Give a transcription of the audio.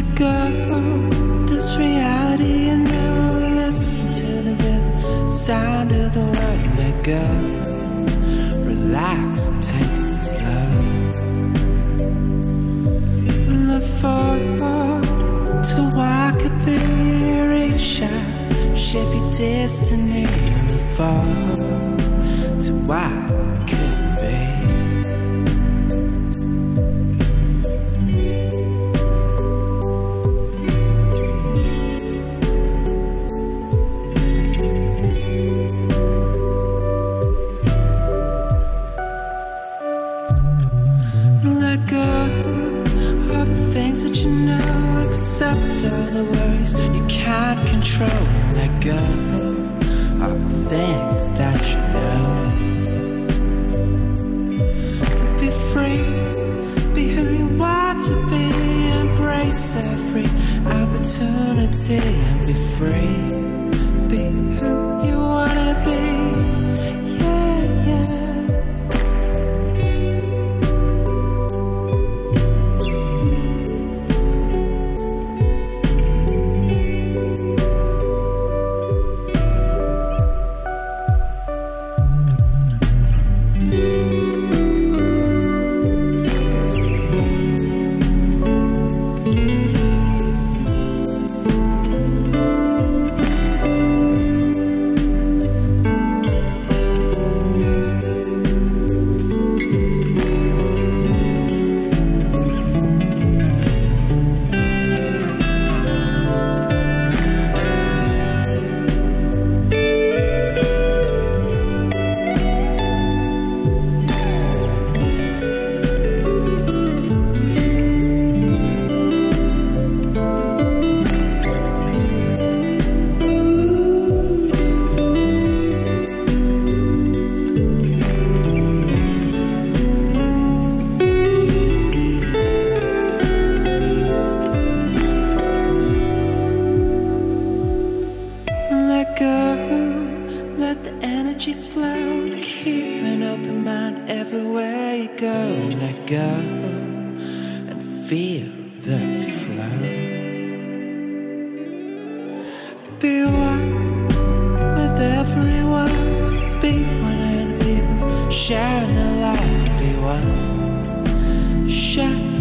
Let go this reality and now listen to the rhythm, sound of the word. Let go, relax and take it slow. Look forward to what could be. Reach out, shape your destiny. Look forward to what could be. Let go of the things that you know, accept all the worries you can't control. Let go of the things that you know. Be free, be who you want to be. Embrace every opportunity and be free. Be who you wanna be. Let go, let the energy flow. Keep an open mind everywhere you go. And let go and feel the flow. Be one with everyone. Be one of the people sharing their life. Be one, shine.